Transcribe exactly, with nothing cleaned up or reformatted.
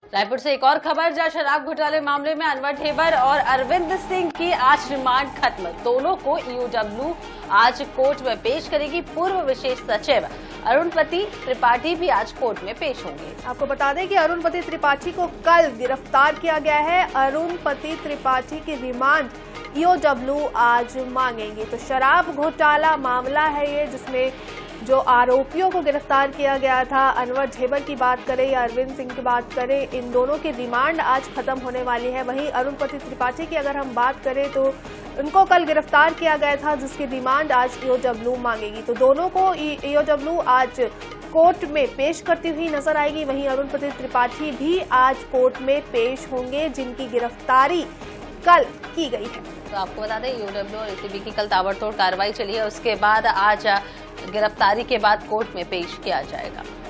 रायपुर से एक और खबर, जहां शराब घोटाले मामले में अनवर ढेबर और अरविंद सिंह की आज रिमांड खत्म। दोनों को ईओडब्ल्यू आज कोर्ट में पेश करेगी। पूर्व विशेष सचिव अरुणपति त्रिपाठी भी आज कोर्ट में पेश होंगे। आपको बता दें कि अरुणपति त्रिपाठी को कल गिरफ्तार किया गया है। अरुणपति त्रिपाठी की रिमांड ईओडब्ल्यू आज मांगेंगे। तो शराब घोटाला मामला है ये, जिसमें जो आरोपियों को गिरफ्तार किया गया था, अनवर ढेबर की बात करें या अरविंद सिंह की बात करें, इन दोनों की रिमांड आज खत्म होने वाली है। वहीं अरुणपति त्रिपाठी की अगर हम बात करें तो उनको कल गिरफ्तार किया गया था, जिसकी रिमांड आज ईओडब्ल्यू मांगेगी। तो दोनों को ईओडब्ल्यू आज कोर्ट में पेश करती हुई नजर आएगी। वहीं अरुणपति त्रिपाठी भी आज कोर्ट में पेश होंगे, जिनकी गिरफ्तारी कल की गई है। तो आपको बता दें, ईओडब्ल्यू और एसीबी की कल ताबड़तोड़ कार्रवाई चली है। उसके बाद आज गिरफ्तारी के बाद कोर्ट में पेश किया जाएगा।